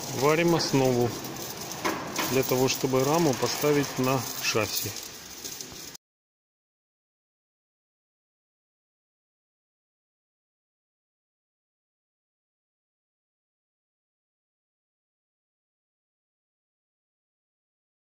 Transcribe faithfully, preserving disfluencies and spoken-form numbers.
Варим основу для того, чтобы раму поставить на шасси.